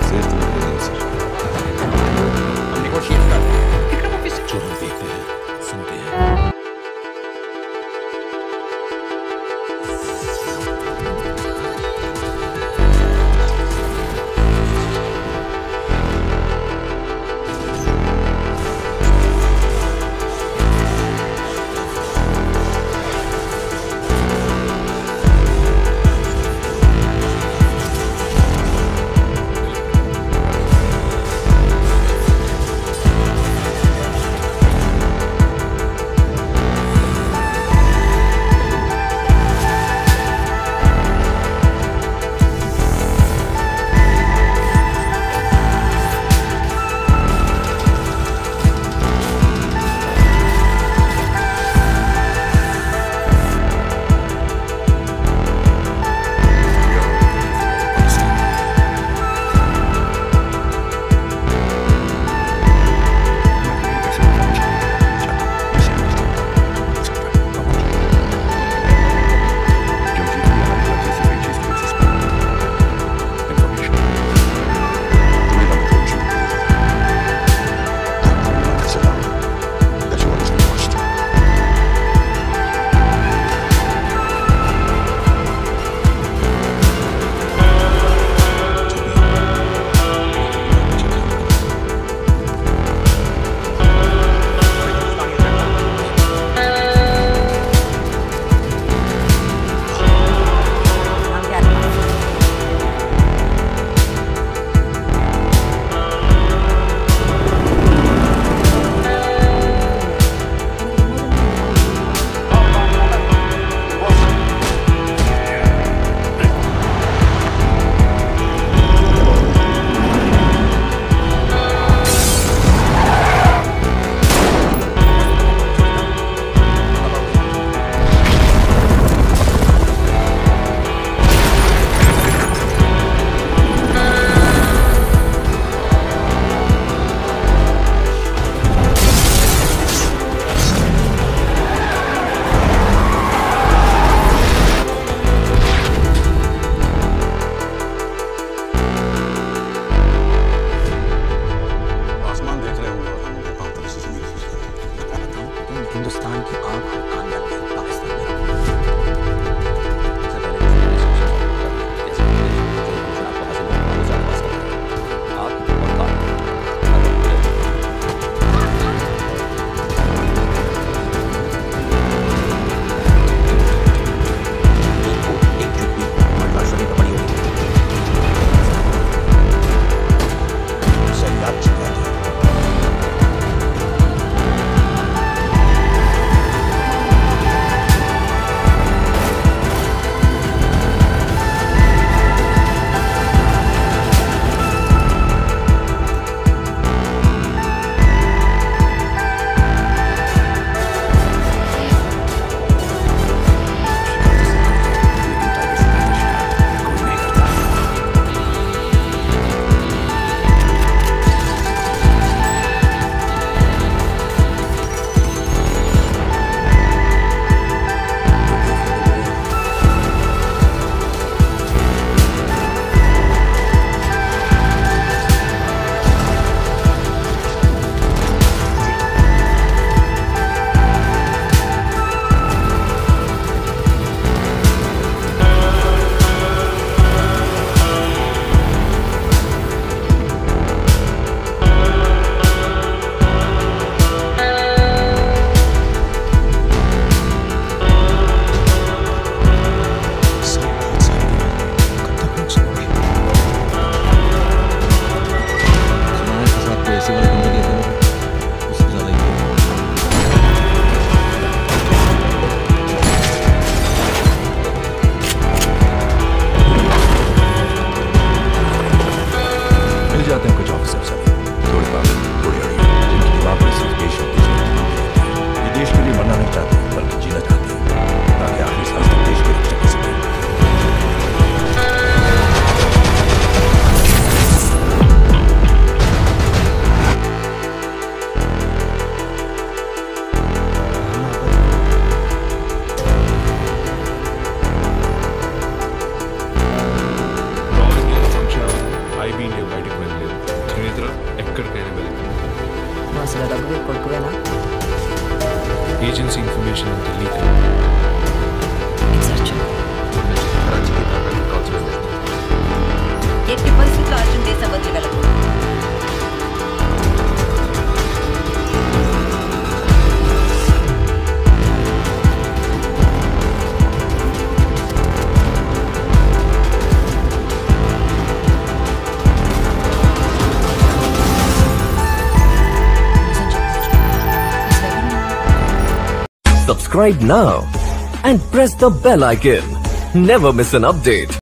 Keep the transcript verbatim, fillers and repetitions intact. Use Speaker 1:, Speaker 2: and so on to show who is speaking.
Speaker 1: Safe तो नहीं है सर।
Speaker 2: हम नेगोशिएट करते हैं।
Speaker 1: जो हम देखते हैं सुनते हैं।
Speaker 2: हिंदुस्तान की आंख और कान बन गई पाकिस्तान में।
Speaker 1: जाते हैं कुछ ऑफिसर्स थोड़े पागल थोड़े अड़िए जिनकी दिमाग में सिर्फ देश और देश में ये देश के लिए मरना नहीं चाहते बल्कि जीना चाहते हैं ताकि आखिरी सांस तक देश की रक्षा कर सकें।
Speaker 3: I being a white ఎక్కడికైనా వెళ్ళి
Speaker 2: నువ్వు అసలు డబ్బు కొడుకువేనా?
Speaker 3: ఏజెన్సీ ఇన్ఫర్మేషన్ అంతా లీక్
Speaker 4: ఎట్టి పరిస్థితుల్లో అర్జున్ దేశం వదిలి వెళ్ళకు.
Speaker 5: Subscribe now and press the bell icon. Never miss an update.